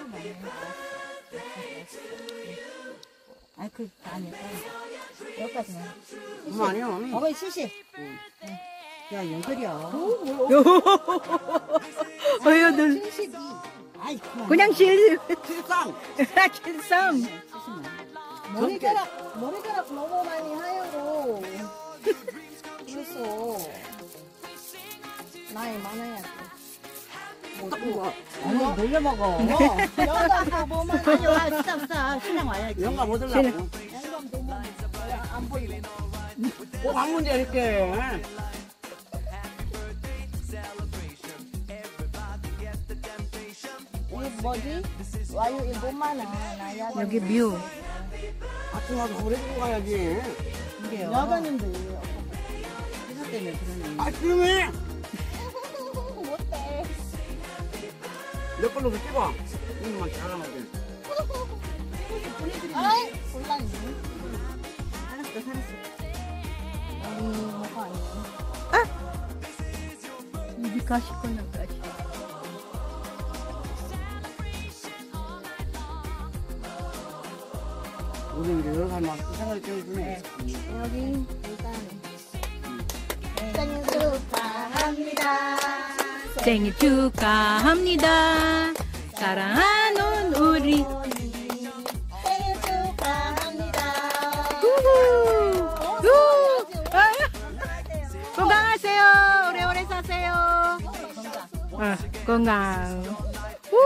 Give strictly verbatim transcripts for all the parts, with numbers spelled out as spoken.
아니 그 아니야. 여기까지만. 그만이요. 어머니 시시. 응. 야 연설이야. 어여 늘 칠십이. 아이 그만. 그냥 실 칠상. 칠성. 머리카락 머리카락 너무 많이 하얘고. 그래서 나이 많아야 돼. 아니 놀려 먹어. 영감 보면 아니 와 스탑 스탑 신랑 와야지. 영감 못 들라고. 영감 보면 안 보이고. 꼭 한 문제 이렇게. 이 뭐지? 와요 일본만은 나야. 여기 뮤. 아침 와서 물에 주고 가야지. 이게요. 야간인데 회사 때문에 그러네. 아침에 못해. 몇 걸로도 찍어. 이놈만 잘하면 아이 곤란해. 알았어 살았어. 아니 뭐가 아니야. 입이 가시거나까지. 우리 이제 여러 사람 막 생각을 좀 주네. 여기 일단 생일 축하합니다. 생일 축하합니다. 사랑하는 우리. 생일 축하합니다. 우후. 우. 아. 건강하세요. 오래오래 사세요. 어, 건강. 우.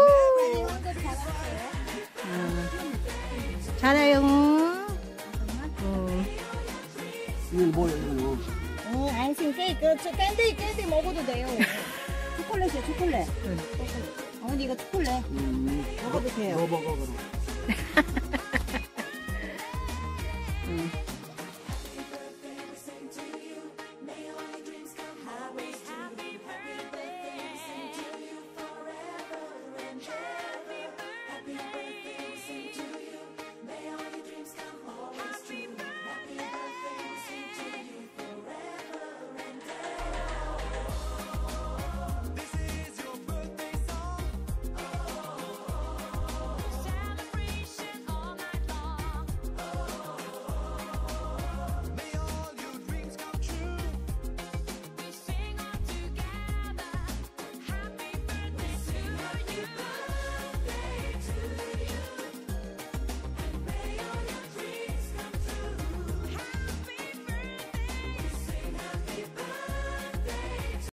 어. 잘해요. 어. 이건 뭐야 이거? 어, 안심 케이크. 저 캔디 캔디 먹어도 돼요. 초콜릿이야 초콜릿. 응. 초콜릿. 어머니 이거 초콜릿 음, 먹어도 돼요. 너 먹어 그럼.